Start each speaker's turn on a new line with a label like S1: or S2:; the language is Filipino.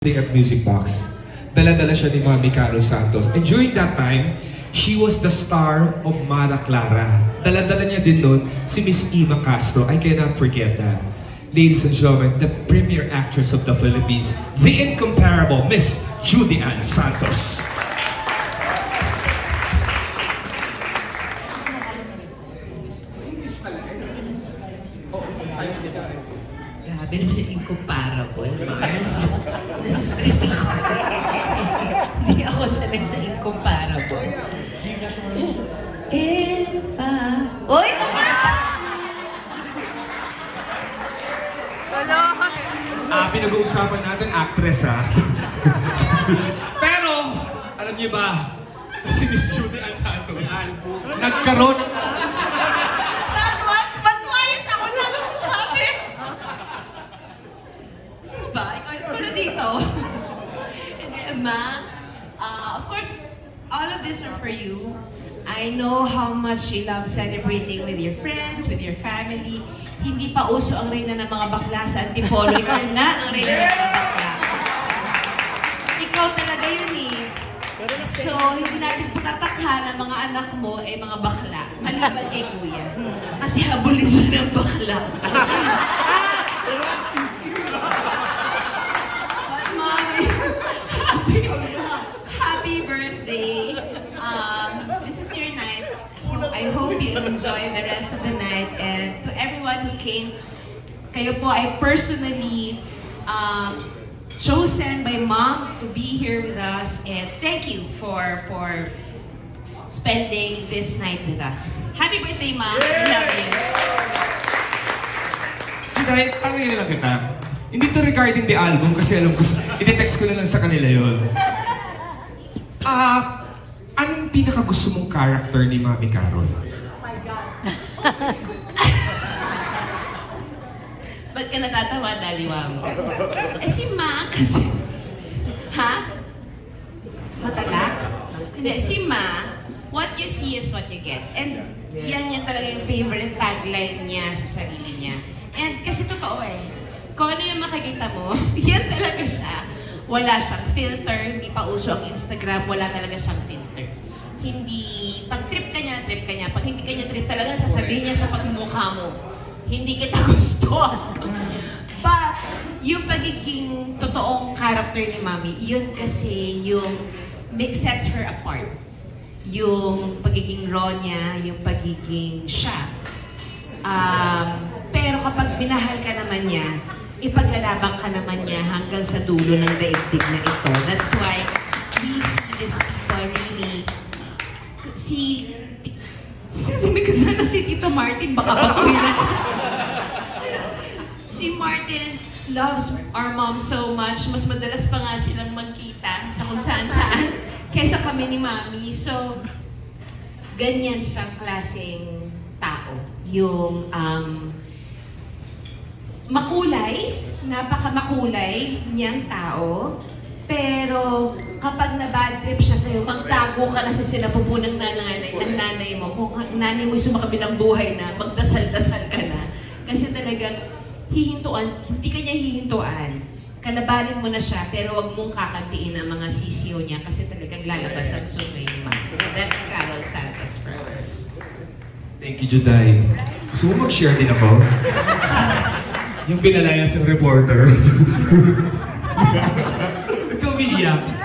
S1: at Music Box. Dala-dala siya ni Mami Carol Santos. And during that time, she was the star of Mara Clara. Dala-dala niya din doon si Miss Eva Castro. I cannot forget that. Ladies and gentlemen, the premier actress of the Philippines, the incomparable Miss Judy Ann Santos.
S2: Grabe naman yung incomparable, Mars. Nasistress ako. Hindi ako sanay sa incomparable. Eva. Uy!
S1: Pinag-uusapan natin actress, ha? Pero, alam niyo ba, si Miss Judy Ann Santos, nagkaroon ng...
S2: Patuayos ako na nasasabi! Gusto mo ba? Ikaw na dito. Ma, of course, all of this are for you. I know how much you love celebrating with your friends, with your family. Hindi pa uso ang reyna ng mga bakla sa Antipolo. Ikaw na ang reyna ng mga bakla. Ikaw talaga yun eh. So, hindi natin patatakhan ang mga anak mo ay mga bakla. Maliban kay Kuya. Kasi habulin siya ng bakla. But Mommy, happy birthday. This is your night. I hope you enjoy the rest of the night. And to everyone who came, kayo po ay personally chosen by Mom to be here with us. And thank you for spending this night with us. Happy birthday, Mom. We love you.
S1: Dahil, tanongin lang kita. Hindi to regarding the album kasi alam ko, iti-text ko na lang sa kanila yun. Anong pinaka-gusto mong character ni Mami Carol?
S2: Oh my God. Ba't ka natatawa, Daddy Wam? Eh si Ma kasi... Ha? Matalak? Hindi, si Ma, what you see is what you get. And yan talaga yung favorite tagline niya sa sarili niya. And kasi totoo eh. Kung ano yung makikita mo, yan talaga siya. Wala siyang filter, hindi pa uso ang Instagram, wala talaga siyang filter. Hindi, pag trip ka niya. Pag hindi ka niya trip talaga, sasabihin niya sa pagmumukha mo, hindi kita gusto. But, yung pagiging totoong character ni Mami, yun kasi yung sets her apart. Yung pagiging raw niya, yung pagiging siya. Pero kapag binahal ka naman niya, ipaglalaban ka naman niya hanggang sa dulo ng daigdig na ito. That's why we see these people really... Sabi ko sana si Tito Martin, baka baguhin na. Si Martin loves our mom so much. Mas madalas pa nga silang magkita sa kung saan-saan kaysa kami ni Mami. So, ganyan siyang klaseng tao. Yung makulay, napaka-makulay niyang tao. Pero kapag na-bad trip siya sa'yo, magtago ka na sa sinapupo ng nanay mo. Kung nanay mo yung sumakabilang buhay na, magdasal-dasal ka na. Kasi talagang hindi ka niya hihintuan. Kalabanin mo na siya, pero wag mong kakantiin ang mga sisiyo niya kasi talagang lalabas ang sunay ni Mami. That's Carol Santos for us.
S1: Thank you, Juday. Gusto mo mag-share din ako? Yung pinalayas yung reporter. Ikaw, William.